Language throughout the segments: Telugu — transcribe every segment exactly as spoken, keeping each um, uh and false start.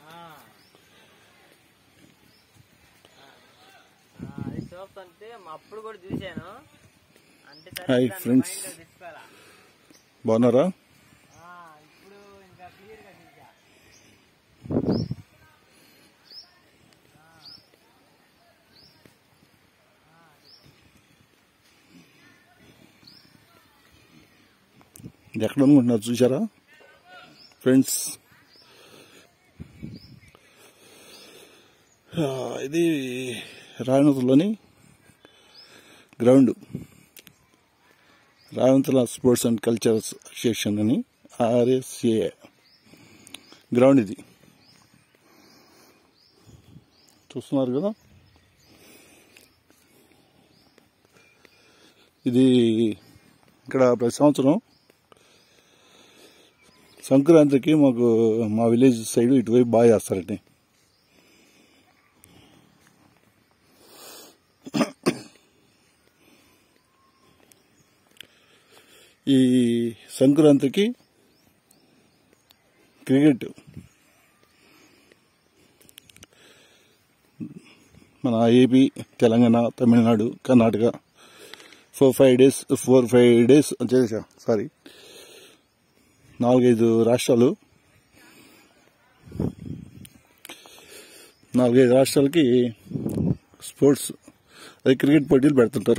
అది చూస్తుంటే అప్పుడు కూడా చూశాను. అంటే హాయ్ ఫ్రెండ్స్, బాగున్నారా? ఇప్పుడు ఇంకా క్లియర్ గా చూసా. ఎక్కడ అనుకుంటున్నారు చూసారా ఫ్రెండ్స్? ఇది రావినూతలలోని ground, Ravinuthala sports and cultural association అని ఆర్ఎస్ఏ గ్రౌండ్. ఇది చూస్తున్నారు కదా, ఇది ఇక్కడ ప్రతి సంవత్సరం సంక్రాంతికి మాకు మా విలేజ్ సైడ్ ఇటువైపు బాగా చేస్తారండి. ఈ సంక్రాంతికి క్రికెట్ మన AP, Telangana, Tamil Nadu, Karnataka four five days four five days చేసా సారీ నాలుగైదు రాష్ట్రాలు నాలుగైదు రాష్ట్రాలకి స్పోర్ట్స్ అది క్రికెట్ పోటీలు పెడుతుంటారు.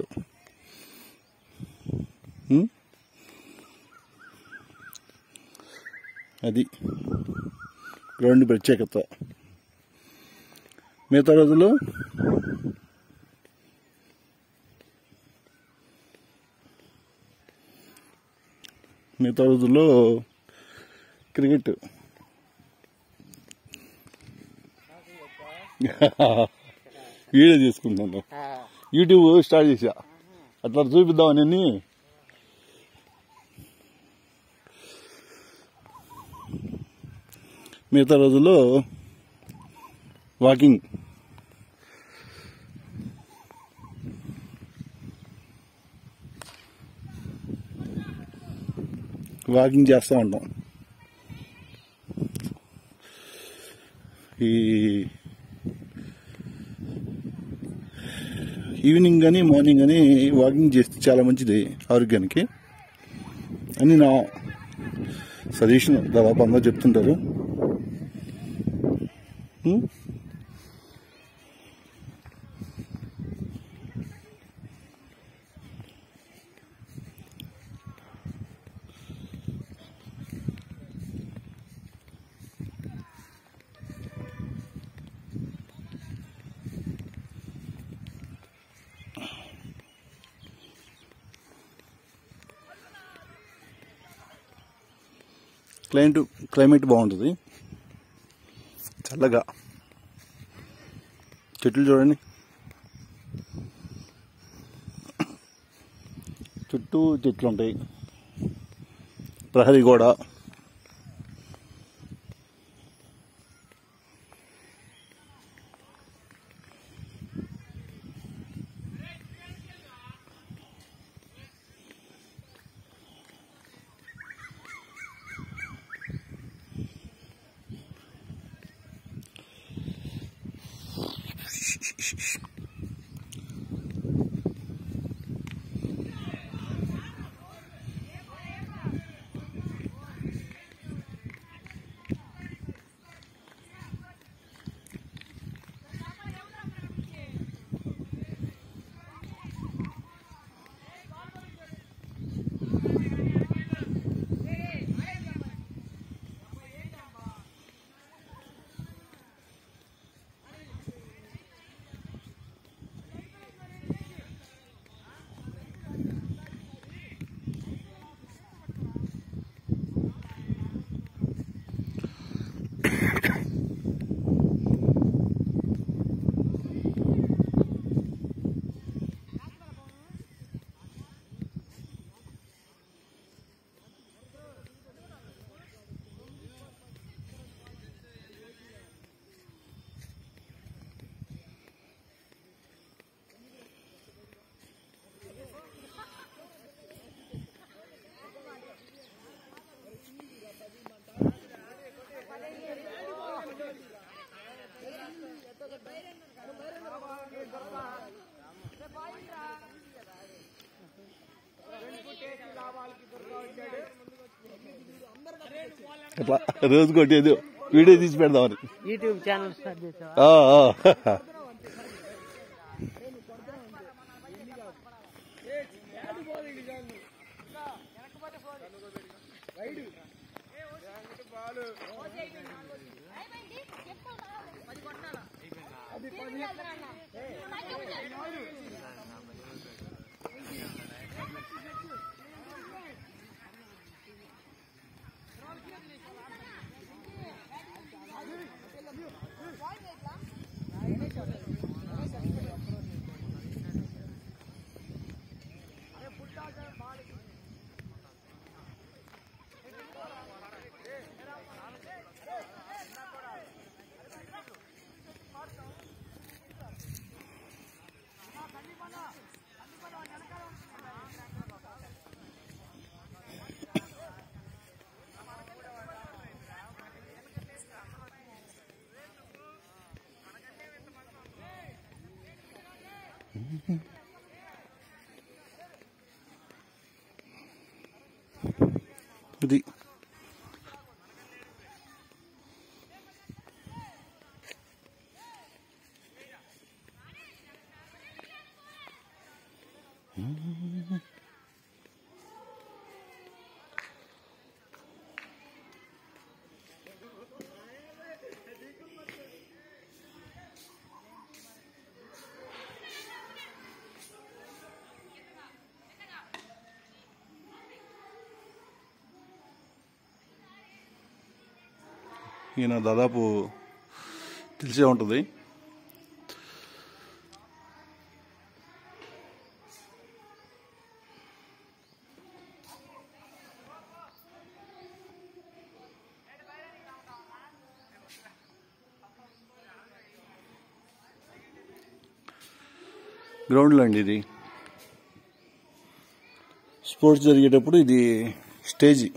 అది గ్రౌండ్ ప్రత్యేకత. మిగతా రోజుల్లో మిగతా రోజుల్లో క్రికెట్ వీడియో తీసుకుంటాను, యూట్యూబ్ స్టార్ట్ చేసా, అట్లా చూపిద్దామని. మిగతా రోజుల్లో వాకింగ్, వాకింగ్ చేస్తూ ఉంటాం. ఈ ఈవినింగ్ కానీ మార్నింగ్ కానీ వాకింగ్ చేస్తే చాలా మంచిది ఆరోగ్యానికి అని నా సజెషన్. దాదాపు అందరూ చెప్తుంటారు. క్లైమేట్ క్లైమేట్ బాగుంటుంది, చల్లగా. చెట్లు చూడండి, చుట్టూ చెట్లు ఉంటాయి. ప్రహరీ గోడ, అట్లా రోజు కొట్టేది వీడియో తీసి పెడదామని. యూట్యూబ్ ఛానల్ స్టార్ట్ చేసావా? ఆ, ఆ. ఇది ఈయన దాదాపు తెలిసే ఉంటుంది. గ్రౌండ్లో అండి ఇది. స్పోర్ట్స్ జరిగేటప్పుడు ఇది స్టేజీ.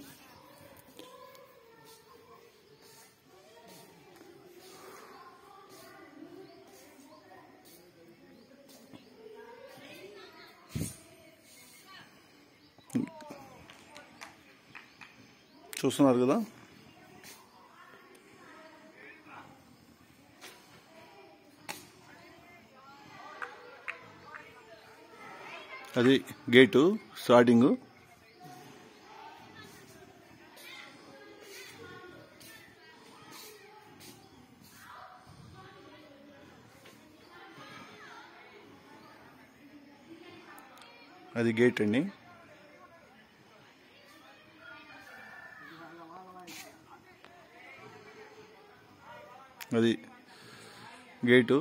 చూస్తున్నారు కదా, అది గేటు స్టార్టింగ్. అది గేట్ అండి. అది గేటు.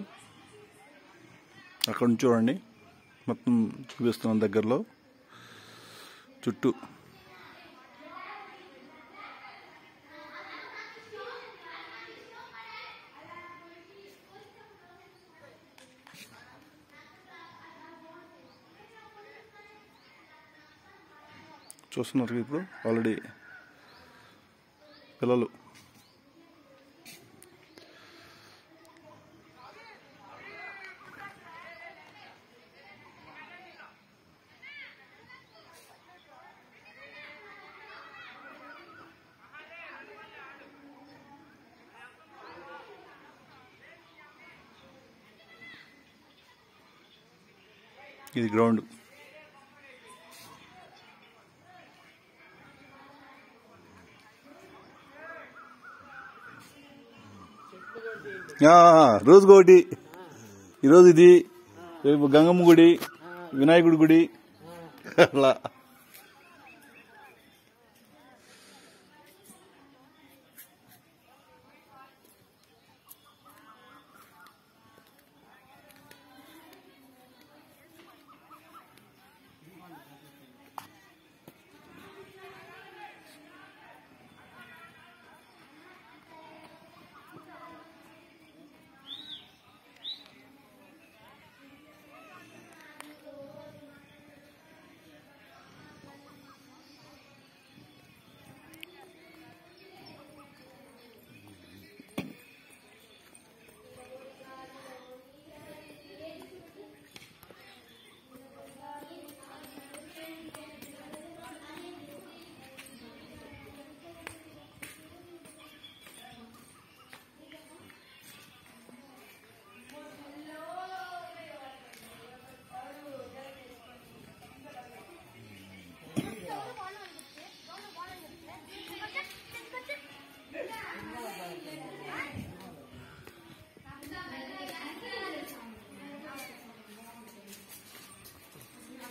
అక్కడ నుంచి చూడండి, మొత్తం చూపిస్తున్నాం దగ్గరలో చుట్టూ. చూస్తున్నారు ఇప్పుడు ఆల్రెడీ పిల్లలు. ఇది గ్రౌండ్. రోజుకోటి. ఈరోజు ఇది, రేపు గంగమ్మ గుడి, వినాయకుడి గుడి, అట్లా.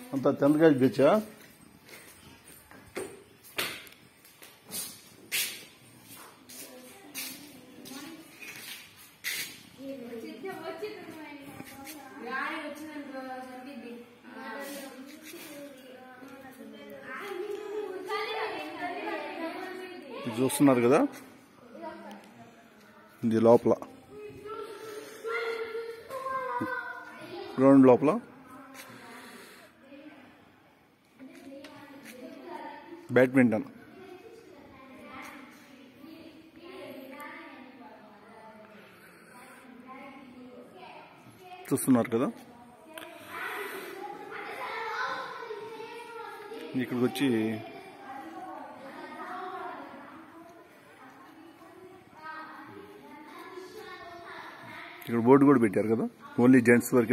అంత తెందకాయ తెచ్చా చూస్తున్నారు కదా, ఇది లోపల గ్రౌండ్ లోపల బ్యాడ్మింటన్. చూస్తున్నారు కదా, ఇక్కడికి వచ్చి ఇక్కడ బోర్డు కూడా పెట్టారు కదా, ఓన్లీ జెంట్స్ వరకే.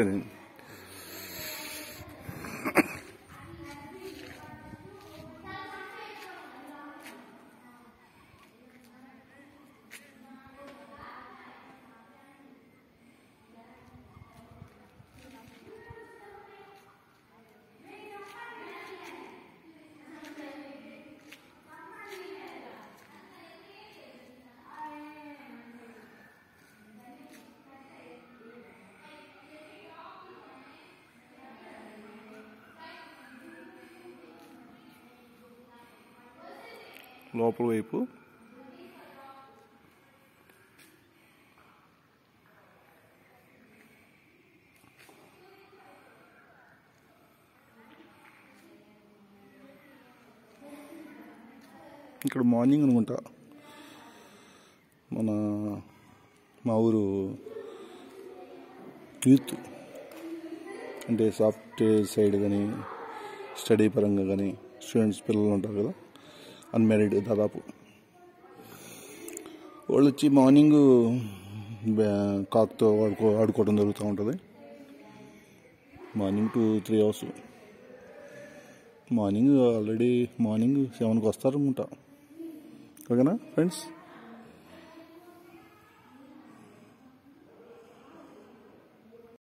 లోపల వైపు ఇక్కడ మార్నింగ్ అనుకుంటా మన మా ఊరు యూత్ అంటే సాఫ్ట్వేర్ సైడ్ కానీ స్టడీ పరంగా కానీ స్టూడెంట్స్ పిల్లలు ఉంటారు కదా, అన్మ్యారీడ్ దాదాపు, వాళ్ళు వచ్చి మార్నింగ్ కాక్తో ఆడుకో ఆడుకోవడం జరుగుతూ ఉంటుంది. Morning two three hours morning already morning సెవెన్కి వస్తారు అనుకుంటా. ఓకేనా ఫ్రెండ్స్?